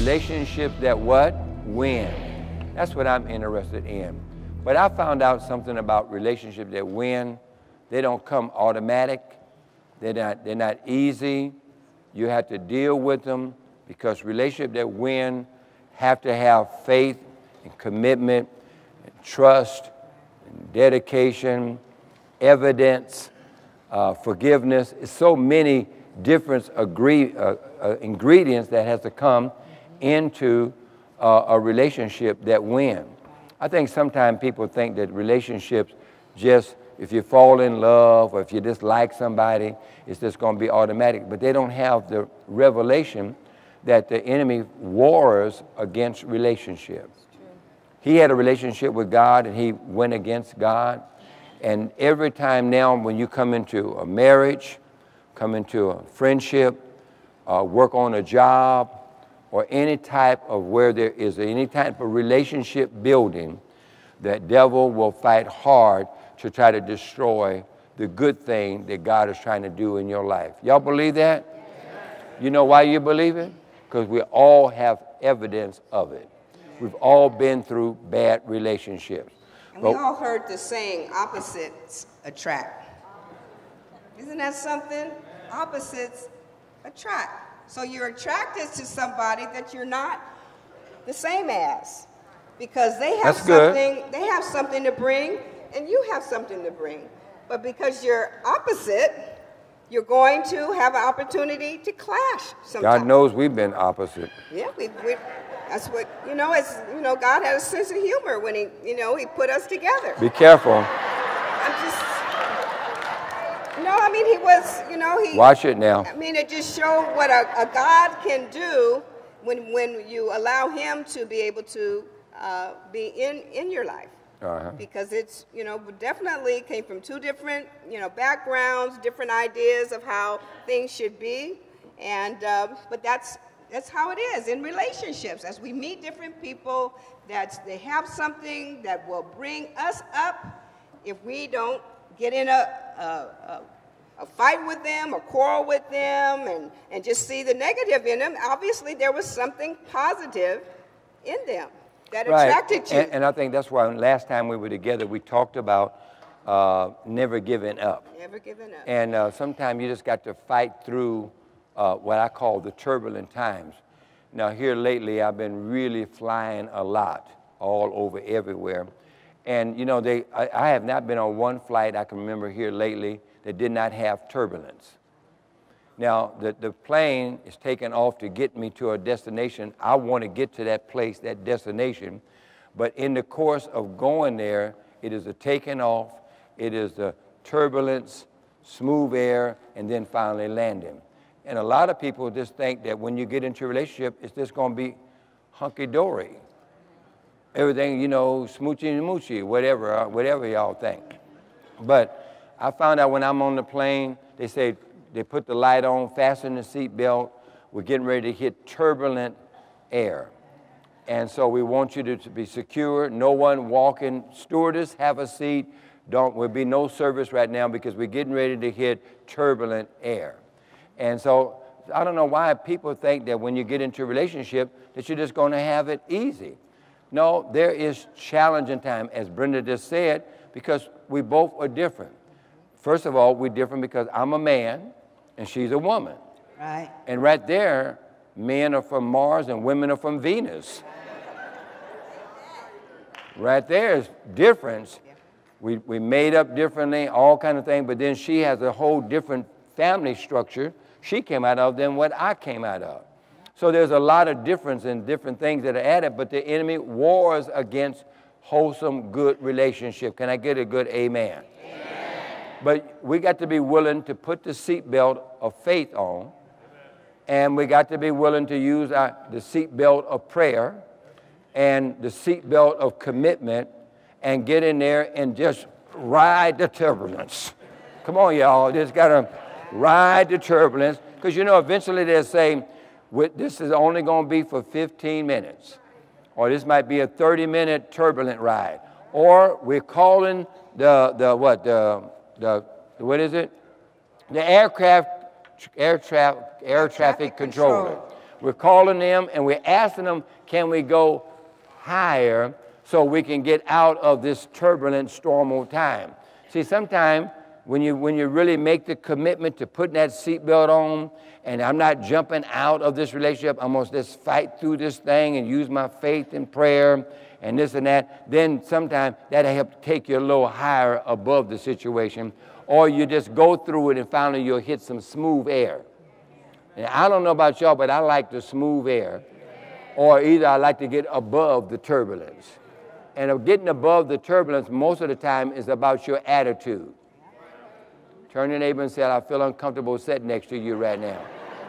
relationships that what? Win. That's what I'm interested in. But I found out something about relationships that win. They don't come automatic. They're not easy. You have to deal with them because relationships that win have to have faith and commitment and trust and dedication, evidence, forgiveness. It's so many different ingredients that has to come into a relationship that win. I think sometimes people think that relationships just, if you fall in love or if you just like somebody, it's just going to be automatic. But they don't have the revelation that the enemy wars against relationships. He had a relationship with God and he went against God. And every time now when you come into a marriage, come into a friendship, work on a job, or any type of where there is any type of relationship building, the devil will fight hard to try to destroy the good thing that God is trying to do in your life. Y'all believe that? You know why you believe it? Because we all have evidence of it. We've all been through bad relationships. And we all heard the saying, opposites attract. Isn't that something? Opposites attract. So you're attracted to somebody that you're not the same as, because they have something to bring, and you have something to bring. But because you're opposite, you're going to have an opportunity to clash sometimes. God knows we've been opposite. Yeah, that's what, God had a sense of humor when he put us together. Be careful. He was, Watch it now. It just showed what a God can do when you allow him to be able to be in your life. Because it's, definitely came from two different, backgrounds, different ideas of how things should be. And, but that's how it is in relationships. As we meet different people, they have something that will bring us up. If we don't get in a fight with them, a quarrel with them, and just see the negative in them, obviously there was something positive in them that attracted you. And I think that's why last time we were together, we talked about never giving up. Never giving up. And sometimes you just got to fight through what I call the turbulent times. Now here lately, I've been really flying a lot, all over everywhere. And I have not been on one flight I can remember here lately that did not have turbulence. Now, the plane is taking off to get me to a destination. I want to get to that place, that destination. But in the course of going there, it is a taking off, it is the turbulence, smooth air, and then finally landing. And a lot of people just think that when you get into a relationship, it's just going to be hunky-dory. Everything, smoochy and moochy, whatever y'all think. But I found out when I'm on the plane, they say they put the light on, fasten the seatbelt. We're getting ready to hit turbulent air. And so we want you to be secure. No one walking. Stewardess, have a seat. There'll be no service right now because we're getting ready to hit turbulent air. And so I don't know why people think that when you get into a relationship that you're just going to have it easy. No, there is challenging time, as Brenda just said, because we both are different. First of all, we're different because I'm a man and she's a woman. Right. And right there, men are from Mars and women are from Venus. Right there is difference. We made up differently, all kind of things, but then she has a whole different family structure she came out of than what I came out of. So there's a lot of difference in different things that are added, but the enemy wars against wholesome, good relationship. Can I get a good amen? Amen. But we got to be willing to put the seatbelt of faith on, and we got to be willing to use the seatbelt of prayer and the seatbelt of commitment and get in there and just ride the turbulence. Come on, y'all. Just got to ride the turbulence, because eventually they'll say, this is only going to be for 15 minutes, or this might be a 30-minute turbulent ride, or we're calling the air traffic controller. We're calling them and we're asking them, can we go higher so we can get out of this turbulent, stormy time? See, sometimes when you really make the commitment to putting that seatbelt on, and I'm not jumping out of this relationship, I'm going to just fight through this thing and use my faith and prayer and this and that, then sometimes that'll help take you a little higher above the situation. Or you just go through it and finally you'll hit some smooth air. And I don't know about y'all, but I like the smooth air. Or either I like to get above the turbulence. And getting above the turbulence most of the time is about your attitude. Turn to your neighbor and say, I feel uncomfortable sitting next to you right now.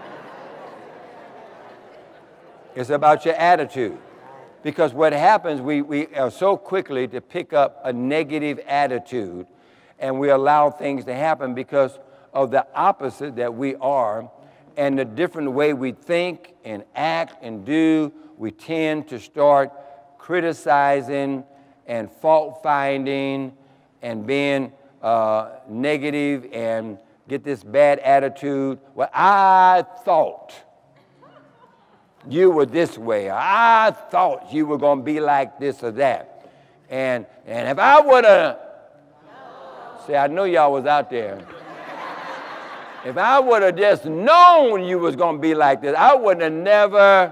It's about your attitude. Because what happens, we are so quickly to pick up a negative attitude, and we allow things to happen because of the opposite that we are, and the different way we think and act and do. We tend to start criticizing and fault-finding and being negative and get this bad attitude. Well, I thought you were this way. I thought you were going to be like this or that. And if I would have, see, I know y'all was out there. If I would have just known you was going to be like this, I would have never.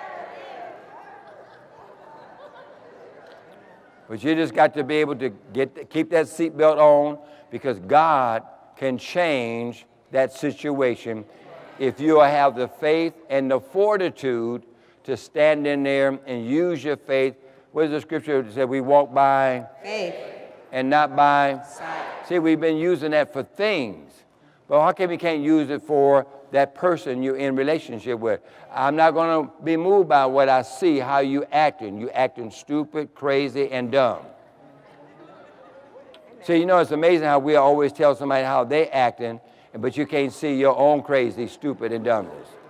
But you just got to be able to keep that seatbelt on, because God can change that situation if you have the faith and the fortitude to stand in there and use your faith. What is the scripture that said we walk by faith and not by sight? See, we've been using that for things. But how come we can't use it for that person you're in relationship with? I'm not going to be moved by what I see, how you acting. You acting stupid, crazy, and dumb. See, you know, it's amazing how we always tell somebody how they acting, but you can't see your own crazy, stupid, and dumbness.